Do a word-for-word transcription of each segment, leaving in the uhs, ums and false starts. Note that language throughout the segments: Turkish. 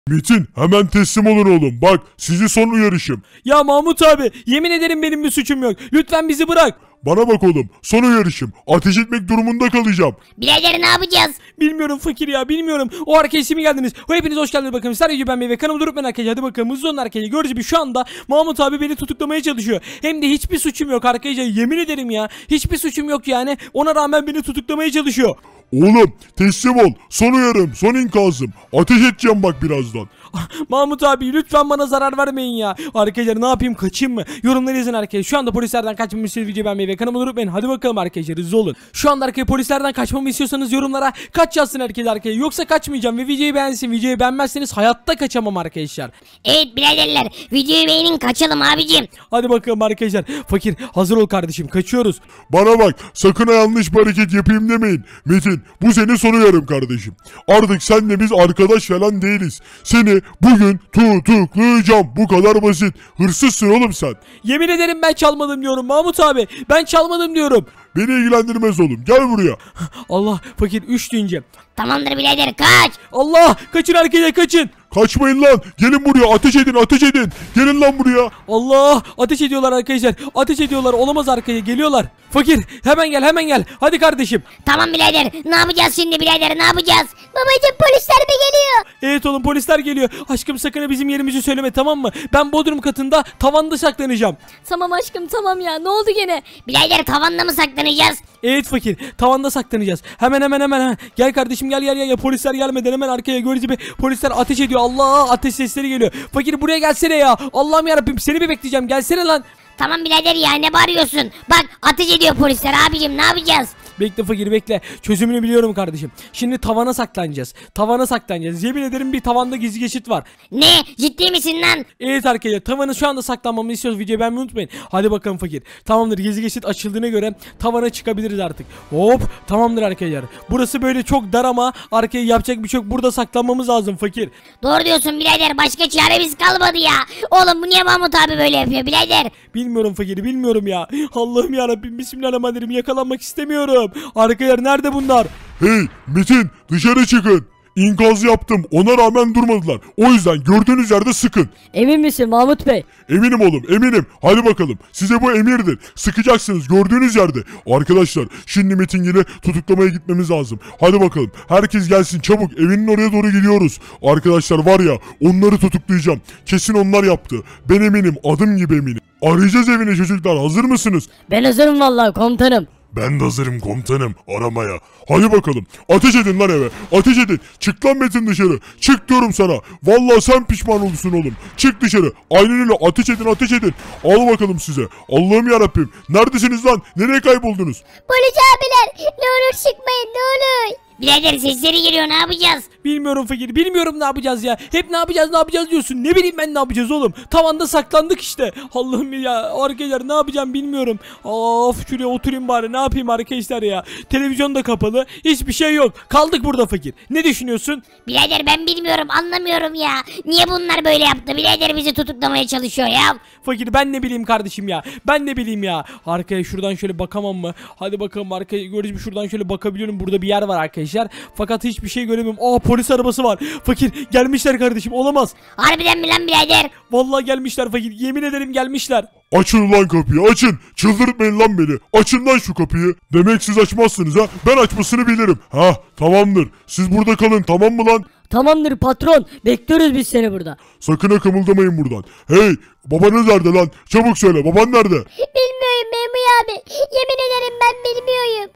Metin hemen teslim olun oğlum. Bak sizi son uyarışım. Ya Mahmut abi yemin ederim benim bir suçum yok. Lütfen bizi bırak. Bana bak oğlum, son uyarışım. Ateş etmek durumunda kalacağım. Birader ne yapacağız? Bilmiyorum fakir ya, bilmiyorum. O arkadaşa mi geldiniz? Hepiniz hoş geldiniz bakalım. Sadece ben ve kanalıma durup ben arkadaşlar. Hadi bakalım hızlı olun arkadaşlar. Gördüğünüz gibi şu anda Mahmut abi beni tutuklamaya çalışıyor. Hem de hiçbir suçum yok arkadaşlar. Yemin ederim ya. Hiçbir suçum yok yani. Ona rağmen beni tutuklamaya çalışıyor. Oğlum teslim ol. Son uyarım, son inkazım. Ateş edeceğim bak birazdan. Mahmut abi lütfen bana zarar vermeyin ya. Arkadaşlar ne yapayım, kaçayım mı? Yorumları yazın arkadaşlar. Şu anda polislerden kaçmamı istiyorsanız videoyu beğenmeyi ve kanalıma unutmayın. Hadi bakalım arkadaşlar, hızlı olun. Şu anda arkadaşlar polislerden kaçmamı istiyorsanız yorumlara kaç yazsın arkadaşlar arkadaşlar. Yoksa kaçmayacağım ve videoyu beğensin. Videoyu beğenmezseniz hayatta kaçamam arkadaşlar. Evet biraderler, videoyu beğenin, kaçalım abicim. Hadi bakalım arkadaşlar. Fakir hazır ol kardeşim, kaçıyoruz. Bana bak, sakın ha yanlış bir hareket yapayım demeyin. Metin, bu senin son uyarım kardeşim. Artık senle biz arkadaş falan değiliz. Seni bugün tutuklayacağım. Bu kadar basit. Hırsızsın oğlum sen. Yemin ederim ben çalmadım diyorum Mahmut abi. Ben çalmadım diyorum. Beni ilgilendirmez oğlum. Gel buraya. Allah, fakir üç deyince. Tamamdır birader, kaç. Allah, kaçın arkadaşlar, kaçın. Kaçmayın lan. Gelin buraya. Ateş edin, ateş edin. Gelin lan buraya. Allah, ateş ediyorlar arkadaşlar. Ateş ediyorlar. Olamaz arkaya geliyorlar. Fakir hemen gel, hemen gel. Hadi kardeşim. Tamam birader, ne yapacağız şimdi birader, ne yapacağız? Babacım polisler mi geliyor? Evet oğlum, polisler geliyor. Aşkım sakın bizim yerimizi söyleme, tamam mı? Ben bodrum katında tavanda saklanacağım. Tamam aşkım tamam ya, ne oldu gene? Birader tavanda mı saklanacağız? Evet fakir, tavanda saklanacağız. Hemen hemen hemen hemen. Gel kardeşim, gel gel gel. Ya polisler gelmeden hemen arkaya gördüğünüz gibi polisler ateş ediyor. Allah, ateş sesleri geliyor. Fakir buraya gelsene ya. Allah'ım yarabbim, seni mi bekleyeceğim? Gelsene lan. Tamam birader ya, ne bağırıyorsun? Bak ateş ediyor polisler abicim, ne yapacağız? Bekle fakir, bekle. Çözümünü biliyorum kardeşim. Şimdi tavana saklanacağız. Tavana saklanacağız. Yemin ederim bir tavanda gizli geçit var. Ne? Ciddi misin lan? Evet arkadaşlar, tavanı şu anda saklanmamı istiyoruz. Videoyu beğenmeyi unutmayın. Hadi bakalım fakir. Tamamdır, gizli geçit açıldığına göre tavana çıkabiliriz artık. Hop, tamamdır arkadaşlar. Burası böyle çok dar ama arkaya yapacak bir şey yok. Burada saklanmamız lazım fakir. Doğru diyorsun birader, başka çaremiz kalmadı ya. Oğlum bu niye Mahmut abi böyle yapıyor birader? Bilmiyorum fakir, bilmiyorum ya. Allah'ım yarabbim, bismillahirrahmanirrahim, yakalanmak istemiyorum. Arkadaşlar nerede bunlar? Hey Metin, dışarı çıkın. İnkaz yaptım. Ona rağmen durmadılar. O yüzden gördüğünüz yerde sıkın. Emin misin Mahmut Bey? Eminim oğlum, eminim. Hadi bakalım. Size bu emirdir. Sıkacaksınız gördüğünüz yerde. Arkadaşlar şimdi Metingil'i tutuklamaya gitmemiz lazım. Hadi bakalım. Herkes gelsin çabuk. Evinin oraya doğru gidiyoruz. Arkadaşlar var ya, onları tutuklayacağım. Kesin onlar yaptı. Ben eminim. Adım gibi eminim. Arayacağız evini çocuklar. Hazır mısınız? Ben hazırım vallahi komutanım. Ben de hazırım komutanım aramaya. Hadi bakalım. Ateş edin lan eve. Ateş edin. Çık lan Metin dışarı. Çık diyorum sana. Vallahi sen pişman olursun oğlum. Çık dışarı. Aynen öyle. Ateş edin, ateş edin. Al bakalım size. Allah'ım yarabbim. Neredesiniz lan? Nereye kayboldunuz? Polis abiler ne olur çıkmayın, ne olur. Birader sesleri geliyor, ne yapacağız? Bilmiyorum fakir, bilmiyorum ne yapacağız ya. Hep ne yapacağız ne yapacağız diyorsun. Ne bileyim ben ne yapacağız oğlum. Tavanda saklandık işte. Allah'ım ya, arkadaşlar ne yapacağım bilmiyorum. Of, şuraya oturayım bari, ne yapayım arkadaşlar ya. Televizyon da kapalı, hiçbir şey yok. Kaldık burada fakir. Ne düşünüyorsun? Birader ben bilmiyorum, anlamıyorum ya. Niye bunlar böyle yaptı? Birader bizi tutuklamaya çalışıyor ya. Fakir ben ne bileyim kardeşim ya. Ben ne bileyim ya. Arkaya şuradan şöyle bakamam mı? Hadi bakalım arkaya, görüyoruz bir şuradan şöyle bakabiliyorum. Burada bir yer var arkadaşlar. Fakat hiçbir şey göremiyorum. Aa, polis arabası var. Fakir gelmişler kardeşim, olamaz. Harbiden mi lan birader? Vallahi gelmişler fakir. Yemin ederim gelmişler. Açın lan kapıyı, açın. Çıldırtmayın lan beni. Açın lan şu kapıyı. Demek siz açmazsınız ha. Ben açmasını bilirim. Ha, tamamdır. Siz burada kalın, tamam mı lan? Tamamdır patron, bekliyoruz biz seni burada. Sakın ha kımıldamayın buradan. Hey, babanız nerede lan? Çabuk söyle, baban nerede? Bilmiyorum Memur abi. Yemin ederim ben bilmiyorum.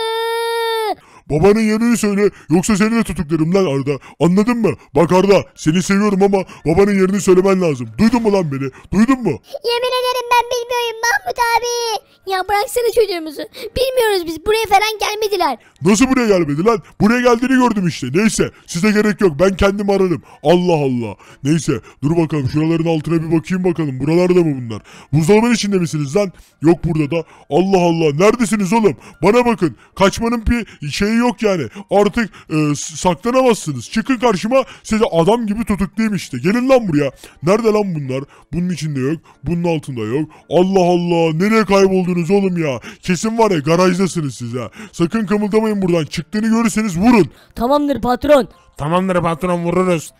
Babanın yerini söyle, yoksa seni de tutuklarım lan Arda. Anladın mı? Bak Arda, seni seviyorum ama babanın yerini söylemen lazım. Duydun mu lan beni? Duydun mu? Yemin ederim ben bilmiyorum Mahmut abi. Ya bıraksana çocuğumuzu. Bilmiyoruz biz, buraya falan gelmediler. Nasıl buraya gelmedi lan? Buraya geldiğini gördüm işte. Neyse, size gerek yok. Ben kendim ararım. Allah Allah. Neyse, dur bakalım şuraların altına bir bakayım bakalım. Buralarda mı bunlar? Buzdolabının içinde misiniz lan? Yok burada da. Allah Allah. Neredesiniz oğlum? Bana bakın. Kaçmanın bir şeyi yok yani. Artık e, saklanamazsınız. Çıkın karşıma. Size adam gibi tutuklayayım işte. Gelin lan buraya. Nerede lan bunlar? Bunun içinde yok. Bunun altında yok. Allah Allah. Nereye kayboldunuz oğlum ya? Kesin var ya, garajdasınız siz ha. Sakın kımıldamayın buradan. Çıktığını görürseniz vurun. Tamamdır patron. Tamamdır patron, vururuz.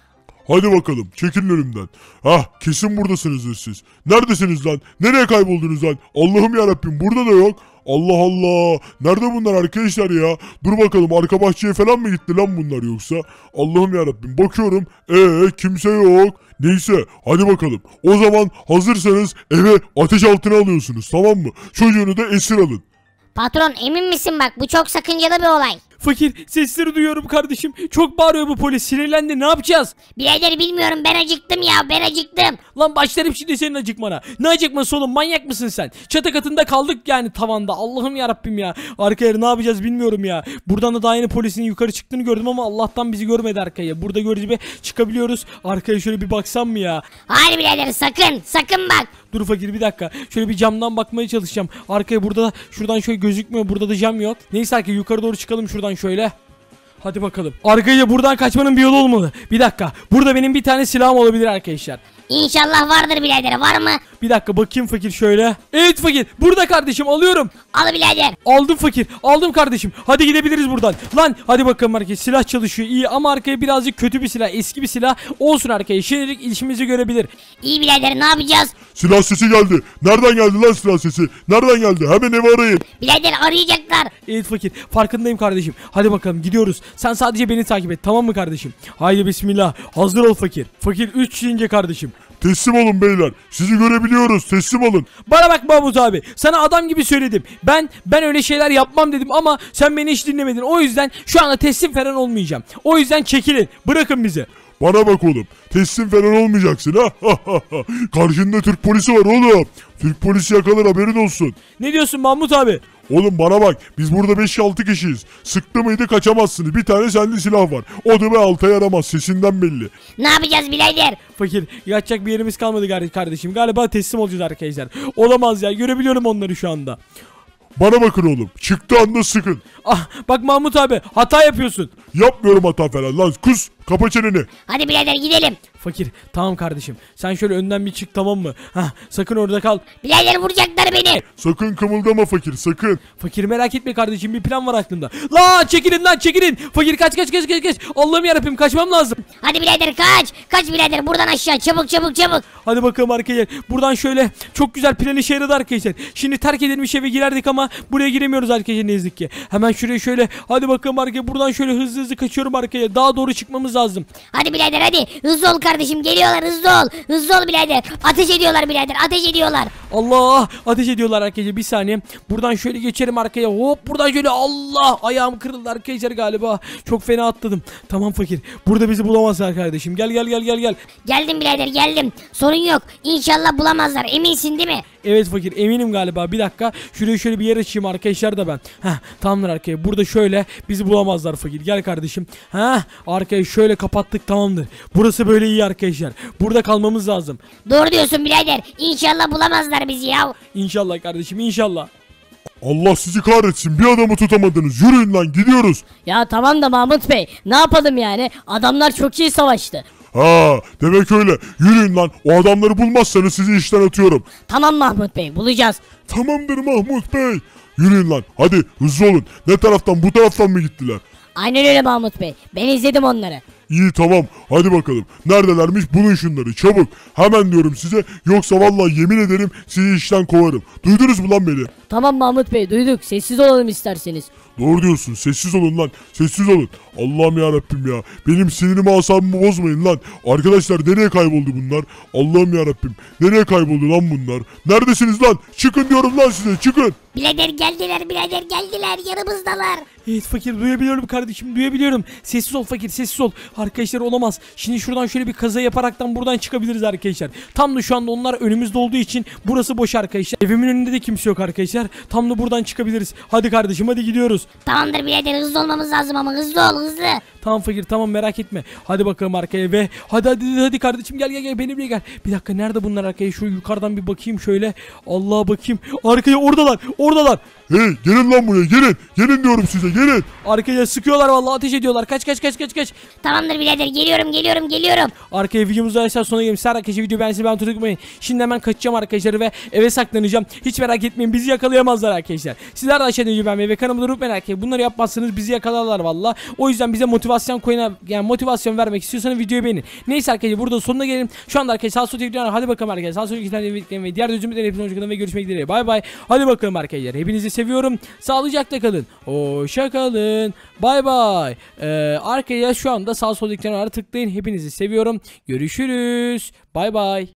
Hadi bakalım çekilin önümden. Hah kesin buradasınızdır siz. Neredesiniz lan? Nereye kayboldunuz lan? Allah'ım yarabbim burada da yok. Allah Allah. Nerede bunlar arkadaşlar ya? Dur bakalım arka bahçeye falan mı gitti lan bunlar yoksa? Allah'ım yarabbim bakıyorum. Eee kimse yok. Neyse hadi bakalım. O zaman hazırsanız eve ateş altına alıyorsunuz, tamam mı? Çocuğunu da esir alın. Patron emin misin bak bu çok sakıncalı bir olay. Fakir sesleri duyuyorum kardeşim. Çok bağırıyor bu polis, sinirlendi, ne yapacağız? Birader bilmiyorum ben acıktım ya ben acıktım. Lan başlarım şimdi senin acıkmana. Ne acıkması oğlum, manyak mısın sen? Çatı katında kaldık yani tavanda. Allah'ım yarabbim ya. Arkaya ne yapacağız bilmiyorum ya. Buradan da daha yeni polisin yukarı çıktığını gördüm ama Allah'tan bizi görmedi arkaya. Burada gördüğü gibi çıkabiliyoruz. Arkaya şöyle bir baksam mı ya? Hayır birader sakın sakın bak. Dur fakir bir dakika. Şöyle bir camdan bakmaya çalışacağım. Arkaya burada da şuradan şöyle gözükmüyor. Burada da cam yok. Neyse arkaya yukarı doğru çıkalım şuradan şöyle. Hadi bakalım. Arkaya buradan kaçmanın bir yolu olmalı. Bir dakika. Burada benim bir tane silahım olabilir arkadaşlar. İnşallah vardır birader var mı? Bir dakika bakayım fakir şöyle. Evet fakir. Burada kardeşim alıyorum. Al birader. Aldım fakir. Aldım kardeşim. Hadi gidebiliriz buradan. Lan hadi bakalım arkaya. Silah çalışıyor. İyi ama arkaya birazcık kötü bir silah. Eski bir silah. Olsun arkaya. Şimdilik işimizi görebilir. İyi birader ne yapacağız? Silah sesi geldi. Nereden geldi lan silah sesi? Nereden geldi? Hemen evi arayın. Birader arayacaklar. Evet fakir. Farkındayım kardeşim. Hadi bakalım gidiyoruz. Sen sadece beni takip et. Tamam mı kardeşim? Haydi bismillah. Hazır ol fakir. Fakir üç deyince kardeşim. Teslim olun beyler. Sizi görebiliyoruz. Teslim olun. Bana bak Mahmut abi. Sana adam gibi söyledim. Ben ben öyle şeyler yapmam dedim ama sen beni hiç dinlemedin. O yüzden şu anda teslim falan olmayacağım. O yüzden çekilin. Bırakın bizi. Bana bak oğlum. Teslim falan olmayacaksın ha. Karşında Türk polisi var oğlum. Türk polisi yakalar haberin olsun. Ne diyorsun Mahmut abi? Oğlum bana bak. Biz burada beş altı kişiyiz. Sıktı mıydı kaçamazsınız. Bir tane sende silah var. O da be alta yaramaz. Sesinden belli. Ne yapacağız birader? Fakir yatacak bir yerimiz kalmadı gar- kardeşim. Galiba teslim olacağız arkadaşlar. Olamaz ya. Görebiliyorum onları şu anda. Bana bakın oğlum. Çıktığı anda sıkın. Ah bak Mahmut abi hata yapıyorsun. Yapmıyorum hata falan lan. Kus. Kapa çeneni. Hadi birader gidelim. Fakir tamam kardeşim. Sen şöyle önden bir çık tamam mı? Hah sakın orada kal. Birader vuracaklar beni. Sakın kımıldama fakir. Sakın. Fakir merak etme kardeşim, bir plan var aklımda. La çekilin lan çekilin. Fakir kaç kaç kaç kaç kaç. Allah'ım yarabbim kaçmam lazım. Hadi birader kaç. Kaç birader buradan aşağı çabuk çabuk çabuk. Hadi bakalım arkadaşlar. Buradan şöyle çok güzel plan işe yaradı arkadaşlar. Şimdi terk edilmiş eve girerdik ama buraya giremiyoruz arkadaşlar ne yazık ki. Hemen şuraya şöyle hadi bakalım arkadaşlar. Buradan şöyle hızlı hızlı kaçıyorum arkadaşlar. Daha doğru çıkmamız lazım. Hadi birader hadi. Hızlı ol kardeşim geliyorlar hızlı ol. Hızlı ol birader. Ateş ediyorlar birader ateş ediyorlar. Allah ateş ediyorlar arkadaşlar, bir saniye. Buradan şöyle geçerim arkaya, hop buradan şöyle, Allah ayağım kırıldı arkadaşlar galiba. Çok fena atladım. Tamam fakir, burada bizi bulamazlar kardeşim. Gel gel gel gel gel. Geldim birader geldim. Sorun yok. İnşallah bulamazlar. Eminsin değil mi? Evet fakir eminim galiba. Bir dakika şuraya şöyle bir yer açayım arkadaşlar da ben. Heh tamamdır arkaya. Burada şöyle bizi bulamazlar fakir. Gel kardeşim. Heh arkayı şöyle kapattık, tamamdır. Burası böyle iyi arkadaşlar. Burada kalmamız lazım. Doğru diyorsun birader. İnşallah bulamazlar bizi ya. İnşallah kardeşim inşallah. Allah sizi kahretsin. Bir adamı tutamadınız. Yürüyün lan gidiyoruz. Ya tamam da Mahmut Bey ne yapalım yani? Adamlar çok iyi savaştı. Ha demek öyle. Yürüyün lan. O adamları bulmazsanız sizi işten atıyorum. Tamam Mahmut Bey bulacağız. Tamamdır Mahmut Bey. Yürüyün lan. Hadi hızlı olun. Ne taraftan, bu taraftan mı gittiler? Aynen öyle Mahmut Bey. Ben izledim onları. İyi tamam. Hadi bakalım. Neredelermiş? Bulun şunları. Çabuk. Hemen diyorum size. Yoksa vallahi yemin ederim sizi işten kovarım. Duydunuz mu lan beni? Tamam Mahmut Bey duyduk. Sessiz olalım isterseniz. Doğru diyorsun. Sessiz olun lan. Sessiz olun. Allah'ım yarabbim ya. Benim sinirimi asabımı bozmayın lan. Arkadaşlar nereye kayboldu bunlar? Allah'ım yarabbim. Nereye kayboldu lan bunlar? Neredesiniz lan? Çıkın diyorum lan size. Çıkın. Birader geldiler birader geldiler yanımızdalar. Evet fakir, duyabiliyorum kardeşim, duyabiliyorum. Sessiz ol fakir, sessiz ol. Arkadaşlar olamaz. Şimdi şuradan şöyle bir kaza yaparaktan buradan çıkabiliriz arkadaşlar. Tam da şu anda onlar önümüzde olduğu için burası boş arkadaşlar. Evimin önünde de kimse yok arkadaşlar. Tam da buradan çıkabiliriz. Hadi kardeşim hadi gidiyoruz. Tamamdır birader hızlı olmamız lazım ama hızlı ol hızlı. Tamam fakir tamam, merak etme. Hadi bakalım arkaya ve hadi hadi hadi, hadi kardeşim gel gel gel benimle gel. Bir dakika nerede bunlar arkaya, şu yukarıdan bir bakayım şöyle. Allah'a bakayım. Arkaya oradalar oradalar. Hey gelin lan buraya gelin. Gelin diyorum size gelin. Arkadaşlar sıkıyorlar vallahi, ateş ediyorlar. Kaç kaç kaç kaç kaç. Tamamdır birader, geliyorum geliyorum geliyorum. Arkaya videomuzda arkadaşlar sonuna gelmiş. Arkadaşlar video ben size ben tutmayın. Şimdi hemen kaçacağım arkadaşlar ve eve saklanacağım. Hiç merak etmeyin, bizi yakalayamazlar arkadaşlar. Sizler de aşağıda videoyu beğenmeyi ve kanalımı da unutmayın arkadaşlar. Bunları yapmazsanız bizi yakalarlar valla. O yüzden bize motivasyon koyuna, yani motivasyon vermek istiyorsanız videoyu beğenin. Neyse arkadaşlar burada sonuna gelelim. Şu anda arkadaşlar sağ sol videolar, hadi bakalım arkadaşlar. Sağ sol videolar ve diğer düzümleri hepinize hoşçakalın ve görüşmek dileğiyle. Bay bay. Hadi bakalım arkadaşlar. Hepinizi seviyorum. Sağlıcakla kalın. Hoşça kalın. Bay bay. Ee, arkadaşlar şu anda sağ sol videolara tıklayın. Hepinizi seviyorum. Görüşürüz. Bay bay.